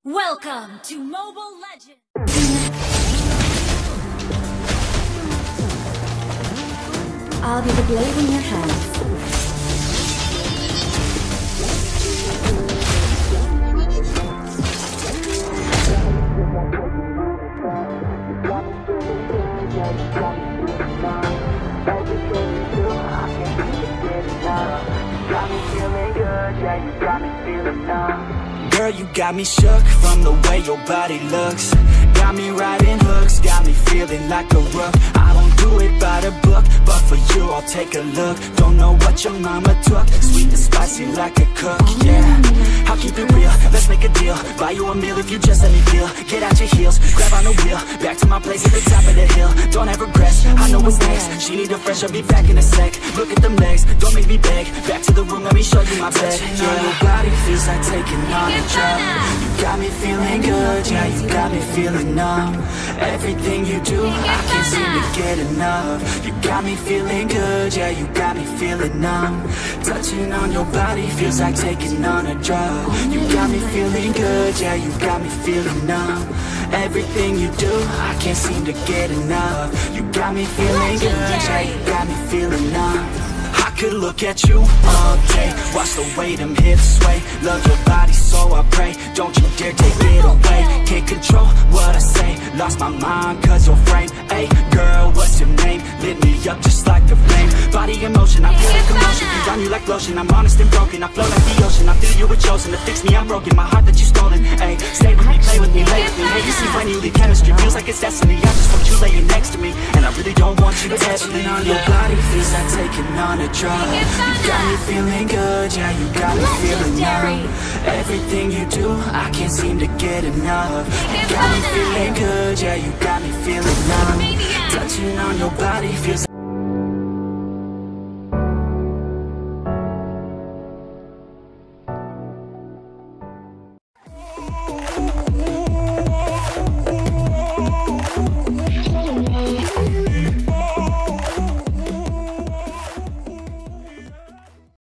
Welcome to Mobile Legends! I'll be the blade in your hands. Girl, you got me shook from the way your body looks. Got me riding hooks, got me feeling like a rook. I don't do it by the book, but for you I'll take a look. Don't know what your mama took, sweet and spicy like a cook, yeah. I'll keep it real, let's make a deal. Buy you a meal if you just let me feel. Get out your heels, grab on the wheel. Back to my place at the top of the hill. Don't have regrets, I know what's next. She need a fresh, I'll be back in a sec. Look at them legs, don't make me beg. Back to the room, let me show you my bed. Touching on your body feels like taking on a drug. You got me feeling good, yeah, you got me feeling numb. Everything you do, I can't seem to get enough. You got me feeling good, yeah, you got me feeling numb. Touching on your body feels like taking on a drug. You got me feeling good, yeah, you got me feeling numb. Everything you do, I can't seem to get enough. You got me feeling good, yeah, you got me feeling numb. I could look at you all day, watch the way them hips sway. Love your body so I pray, don't you dare take it away. Can't control what I say, lost my mind cause your frame. Hey girl, what's your name? Lit me up just like a flame. Body in motion, I feel the commotion. Be on you like lotion, I'm honest and broken. I flow like the ocean, I feel you were chosen. To fix me, I'm broken, my heart that you stolen. Hey, stay with me, play with me, lay with me. Hey, you see when you leave chemistry, feels like it's destiny. I just want you laying next to me, and I really don't want you to touch me. On your body feels like taking on a drug. You got me feeling good, yeah, you got me feeling numb. Everything you do, I can't seem to get enough. You got me feeling good, yeah, you got me feeling numb. Touching on your body feels